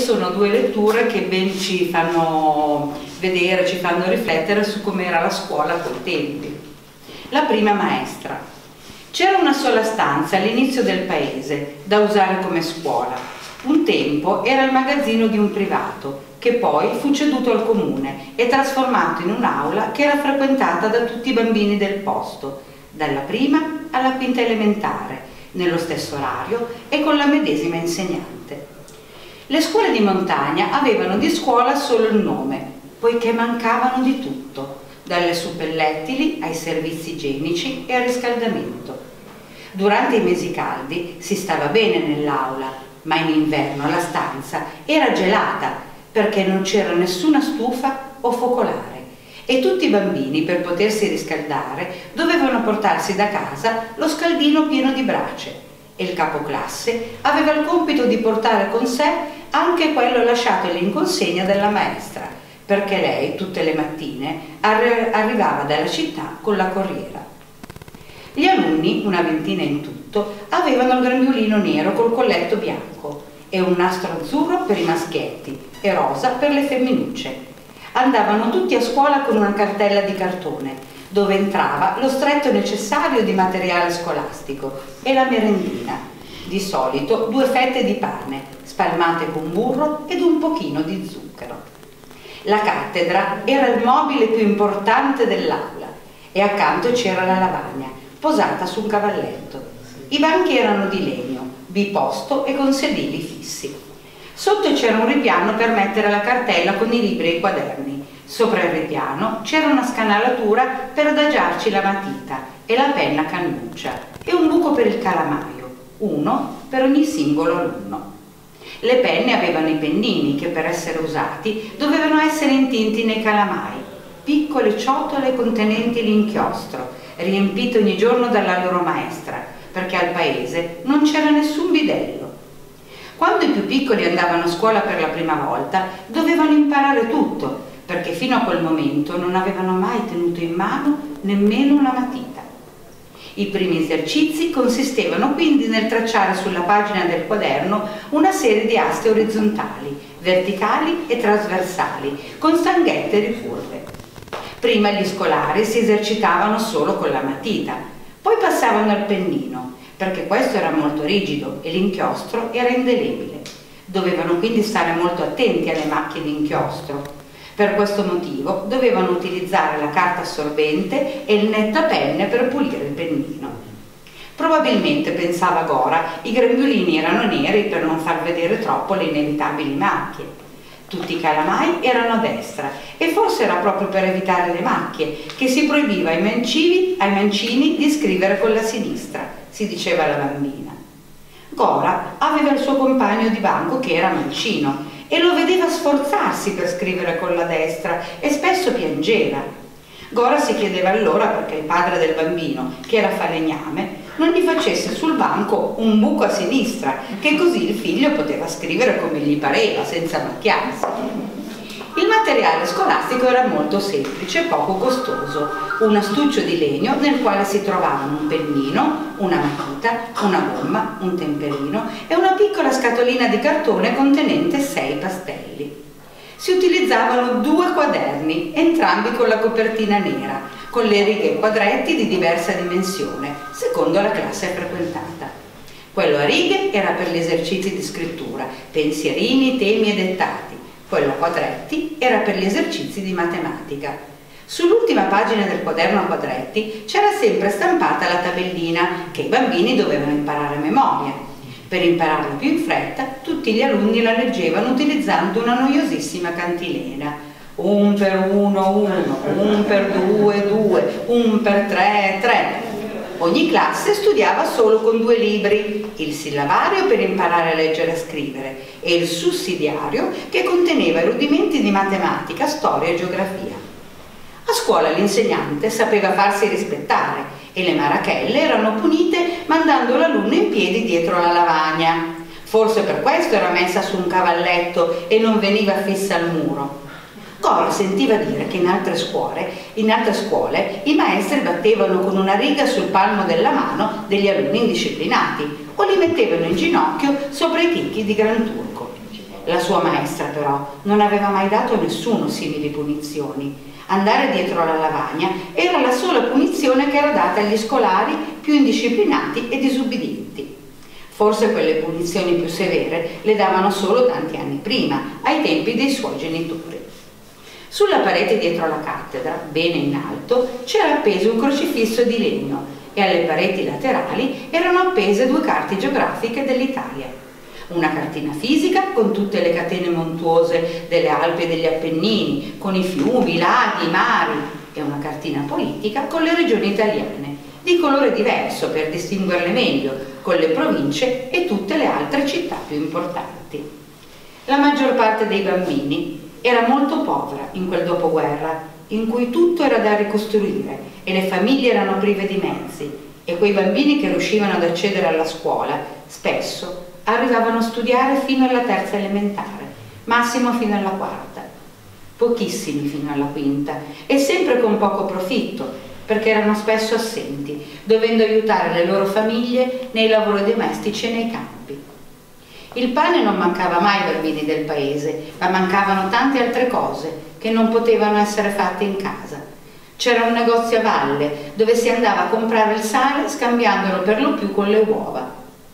sono due letture che ben ci fanno vedere, ci fanno riflettere su com'era la scuola a quei tempi. La prima maestra. C'era una sola stanza all'inizio del paese da usare come scuola. Un tempo era il magazzino di un privato, che poi fu ceduto al comune e trasformato in un'aula che era frequentata da tutti i bambini del posto, dalla prima alla quinta elementare, nello stesso orario e con la medesima insegnante. Le scuole di montagna avevano di scuola solo il nome, poiché mancavano di tutto, dalle suppellettili ai servizi igienici e al riscaldamento. Durante i mesi caldi si stava bene nell'aula, ma in inverno la stanza era gelata perché non c'era nessuna stufa o focolare e tutti i bambini, per potersi riscaldare, dovevano portarsi da casa lo scaldino pieno di brace e il capoclasse aveva il compito di portare con sé anche quello lasciatogli in consegna dalla maestra, perché lei tutte le mattine arrivava dalla città con la corriera. Gli alunni, una ventina in tutto, avevano il grembiulino nero col colletto bianco e un nastro azzurro per i maschietti e rosa per le femminucce. Andavano tutti a scuola con una cartella di cartone, dove entrava lo stretto necessario di materiale scolastico e la merendina, di solito 2 fette di pane, spalmate con burro ed un pochino di zucchero. La cattedra era il mobile più importante dell'aula e accanto c'era la lavagna, posata su un cavalletto. I banchi erano di legno, biposto e con sedili fissi. Sotto c'era un ripiano per mettere la cartella con i libri e i quaderni. Sopra il ripiano c'era una scanalatura per adagiarci la matita e la penna cannuccia e un buco per il calamaio, uno per ogni singolo alunno. Le penne avevano i pennini che, per essere usati, dovevano essere intinti nei calamai, piccole ciotole contenenti l'inchiostro, riempite ogni giorno dalla loro maestra, perché al paese non c'era nessun bidello. Quando i più piccoli andavano a scuola per la prima volta, dovevano imparare tutto, perché fino a quel momento non avevano mai tenuto in mano nemmeno una matita. I primi esercizi consistevano quindi nel tracciare sulla pagina del quaderno una serie di aste orizzontali, verticali e trasversali, con stanghette ricurve. Prima gli scolari si esercitavano solo con la matita, poi passavano al pennino, perché questo era molto rigido e l'inchiostro era indelebile. Dovevano quindi stare molto attenti alle macchie di inchiostro. Per questo motivo dovevano utilizzare la carta assorbente e il nettapenne per pulire il pennino. Probabilmente, pensava Gora, i grembiulini erano neri per non far vedere troppo le inevitabili macchie. Tutti i calamai erano a destra e forse era proprio per evitare le macchie che si proibiva ai mancini di scrivere con la sinistra, si diceva alla bambina. Gora aveva il suo compagno di banco che era mancino e lo vedeva sforzarsi per scrivere con la destra e spesso piangeva. Gora si chiedeva allora perché il padre del bambino, che era falegname, non gli facesse sul banco un buco a sinistra, che così il figlio poteva scrivere come gli pareva, senza macchiarsi. Il materiale scolastico era molto semplice e poco costoso, un astuccio di legno nel quale si trovavano un pennino, una matita, una gomma, un temperino e una piccola scatolina di cartone contenente 6 pastelli. Si utilizzavano 2 quaderni, entrambi con la copertina nera, con le righe e quadretti di diversa dimensione, secondo la classe frequentata. Quello a righe era per gli esercizi di scrittura, pensierini, temi e dettati. Quello a quadretti era per gli esercizi di matematica. Sull'ultima pagina del quaderno a quadretti c'era sempre stampata la tabellina che i bambini dovevano imparare a memoria. Per impararla più in fretta, tutti gli alunni la leggevano utilizzando una noiosissima cantilena. 1 per 1, 1, 1 per 2, 2, 1 per 3, 3. Ogni classe studiava solo con 2 libri, il sillabario per imparare a leggere e scrivere e il sussidiario che conteneva i rudimenti di matematica, storia e geografia. A scuola l'insegnante sapeva farsi rispettare e le marachelle erano punite mandando l'alunno in piedi dietro la lavagna. Forse per questo era messa su un cavalletto e non veniva fissa al muro. Gora sentiva dire che in altre scuole i maestri battevano con una riga sul palmo della mano degli alunni indisciplinati o li mettevano in ginocchio sopra i chicchi di Granturco. La sua maestra però non aveva mai dato a nessuno simili punizioni. Andare dietro alla lavagna era la sola punizione che era data agli scolari più indisciplinati e disubbidienti. Forse quelle punizioni più severe le davano solo tanti anni prima, ai tempi dei suoi genitori. Sulla parete dietro la cattedra, bene in alto, c'era appeso un crocifisso di legno e alle pareti laterali erano appese 2 carte geografiche dell'Italia. Una cartina fisica con tutte le catene montuose delle Alpi e degli Appennini, con i fiumi, i laghi, i mari, e una cartina politica con le regioni italiane, di colore diverso per distinguerle meglio, con le province e tutte le altre città più importanti. La maggior parte dei bambini era molto povera in quel dopoguerra, in cui tutto era da ricostruire e le famiglie erano prive di mezzi, e quei bambini che riuscivano ad accedere alla scuola spesso arrivavano a studiare fino alla 3ª elementare, massimo fino alla 4ª, pochissimi fino alla 5ª, e sempre con poco profitto, perché erano spesso assenti, dovendo aiutare le loro famiglie nei lavori domestici e nei campi. Il pane non mancava mai ai bambini del paese, ma mancavano tante altre cose che non potevano essere fatte in casa. C'era un negozio a valle dove si andava a comprare il sale scambiandolo per lo più con le uova.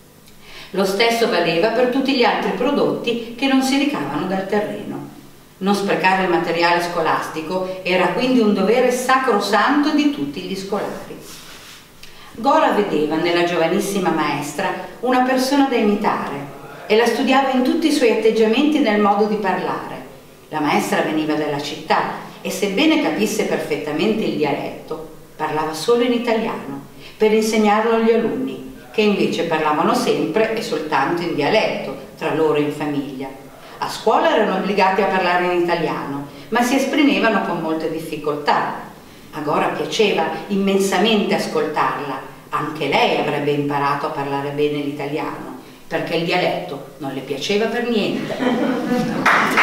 Lo stesso valeva per tutti gli altri prodotti che non si ricavano dal terreno. Non sprecare il materiale scolastico era quindi un dovere sacrosanto di tutti gli scolari. Gora vedeva nella giovanissima maestra una persona da imitare e la studiava in tutti i suoi atteggiamenti e nel modo di parlare. La maestra veniva dalla città e, sebbene capisse perfettamente il dialetto, parlava solo in italiano per insegnarlo agli alunni, che invece parlavano sempre e soltanto in dialetto, tra loro in famiglia. A scuola erano obbligati a parlare in italiano, ma si esprimevano con molte difficoltà. A Gora piaceva immensamente ascoltarla, anche lei avrebbe imparato a parlare bene l'italiano, perché il dialetto non le piaceva per niente.